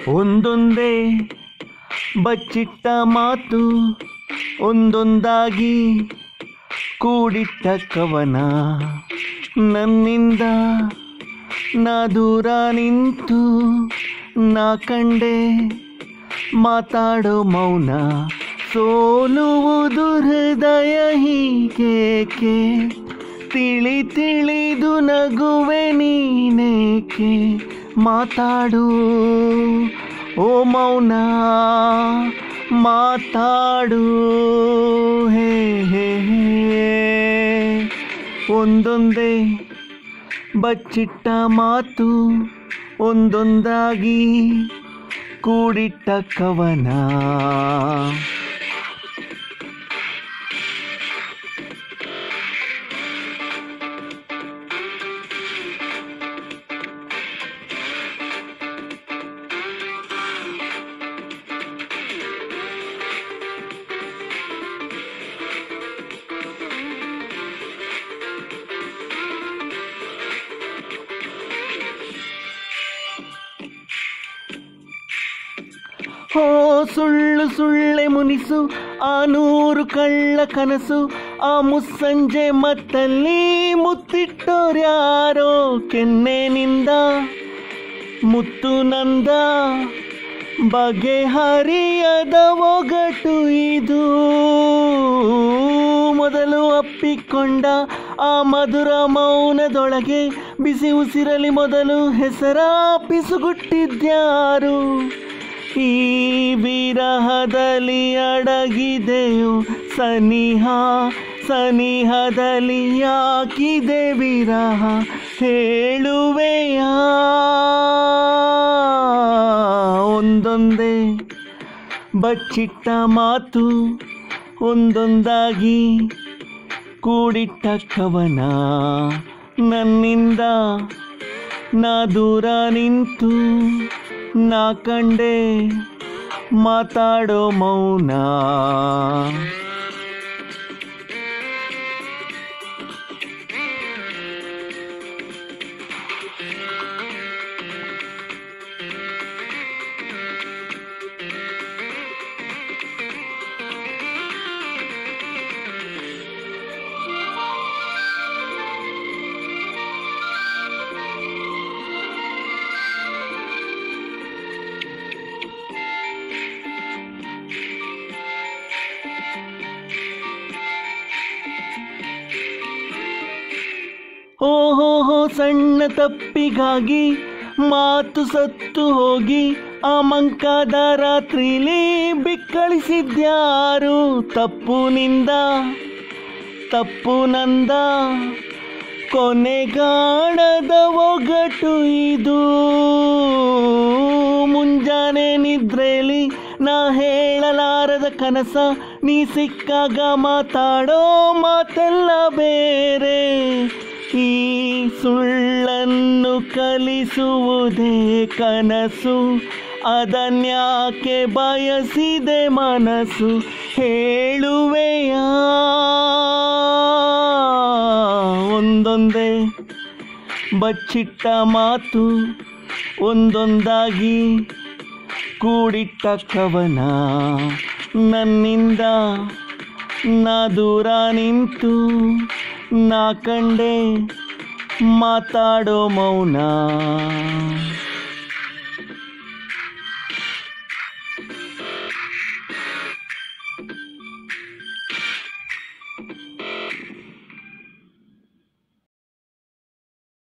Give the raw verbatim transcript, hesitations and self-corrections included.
ಒಂದೊಂದೇ ಬಚ್ಚಿಟ್ಟ ಮಾತು ಒಂದೊಂದಾಗಿ ಕೂಡಿಟ್ಟ ಕವನ ನನ್ನಿಂದ ನಾ ದೂರ ನಿಂತು ನಾ ಕಂಡೆ ಮಾತಾಡೋ ಮೌನ ಸೋಲುವುದು ಹೃದಯ ಹೀಗೇಕೆ ತಿಳಿ ತಿಳಿದು ನಗುವೆ ನೀನೇಕೆ ಮಾತಾಡು ಓ ಮೌನ ಮಾತಾಡು ಹೇ ಹೇ ಹೇ ಒಂದೊಂದೇ ಬಚ್ಚಿಟ್ಟ ಮಾತು ಒಂದೊಂದಾಗಿ ಕೂಡಿಟ್ಟ ಕವನ ಹೋ ಸುಳ್ಳು ಸುಳ್ಳೆ ಮುನಿಸು ಆ ನೂರು ಕಳ್ಳ ಕನಸು ಆ ಮುಸ್ಸಂಜೆ ಮತ್ತಲ್ಲಿ ಮುತ್ತಿಟ್ಟೋರ್ಯಾರೋ ಕೆನ್ನೆನಿಂದ ಮುತ್ತು ನಂದ ಬಗೆಹರಿಯದ ಒಗಟು ಇದು ಮೊದಲು ಅಪ್ಪಿಕೊಂಡ ಆ ಮಧುರ ಮೌನದೊಳಗೆ ಬಿಸಿ ಉಸಿರಲಿ ಮೊದಲು ಹೆಸರ ಪಿಸುಗುಟ್ಟಿದ್ಯಾರು ಈ ವಿರಹದಲ್ಲಿ ಅಡಗಿದೆಯೋ ಸನಿಹ ಸನಿಹದಲ್ಲಿ ಯಾಕಿದೆ ವಿರಹ ಹೇಳುವೆಯಾ ಒಂದೊಂದೇ ಬಚ್ಚಿಟ್ಟ ಮಾತು ಒಂದೊಂದಾಗಿ ಕೂಡಿಟ್ಟ ಕವನ ನನ್ನಿಂದ ನಾ ದೂರ ನಿಂತು ನಾ ಕಂಡೆ ಮಾತಾಡೋ ಮೌನ ಓಹೋ ಹೋ ಸಣ್ಣ ತಪ್ಪಿಗಾಗಿ ಮಾತು ಸತ್ತು ಹೋಗಿ ಆ ಮಂಕಾದ ರಾತ್ರಿಲಿ ಬಿಕ್ಕಳಿಸಿದ್ಯಾರು ತಪ್ಪು ನಿಂದ ತಪ್ಪು ನಂದ ಕೊನೆಗಾಣದ ಒಗಟು ಇದು ಮುಂಜಾನೆ ನಿದ್ರೆಲಿ ನಾ ಹೇಳಲಾರದ ಕನಸ ನೀ ಸಿಕ್ಕಾಗ ಮಾತಾಡೋ ಮಾತೆಲ್ಲ ಬೇರೆ ಈ ಸುಳ್ಳನ್ನು ಕಲಿಸುವುದೇ ಕನಸು ಅದನ್ಯಾಕೆ ಬಯಸಿದೆ ಮನಸ್ಸು ಹೇಳುವೆಯಾ ಒಂದೊಂದೇ ಬಚ್ಚಿಟ್ಟ ಮಾತು ಒಂದೊಂದಾಗಿ ಕೂಡಿಟ್ಟ ಕವನ ನನ್ನಿಂದ ನಾ ದೂರ ನಿಂತು ನಾ ಕಂಡೆ ಮಾತಾಡೋ ಮೌನ.